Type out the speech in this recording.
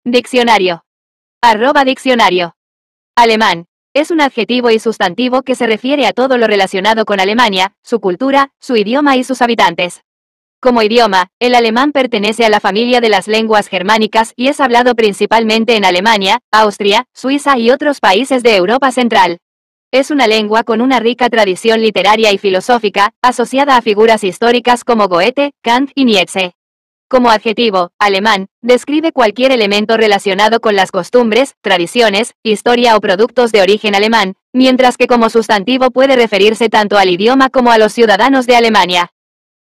Diccionario. @diccionario. Alemán. Es un adjetivo y sustantivo que se refiere a todo lo relacionado con Alemania, su cultura, su idioma y sus habitantes. Como idioma, el alemán pertenece a la familia de las lenguas germánicas y es hablado principalmente en Alemania, Austria, Suiza y otros países de Europa Central. Es una lengua con una rica tradición literaria y filosófica, asociada a figuras históricas como Goethe, Kant y Nietzsche. Como adjetivo, alemán, describe cualquier elemento relacionado con las costumbres, tradiciones, historia o productos de origen alemán, mientras que como sustantivo puede referirse tanto al idioma como a los ciudadanos de Alemania.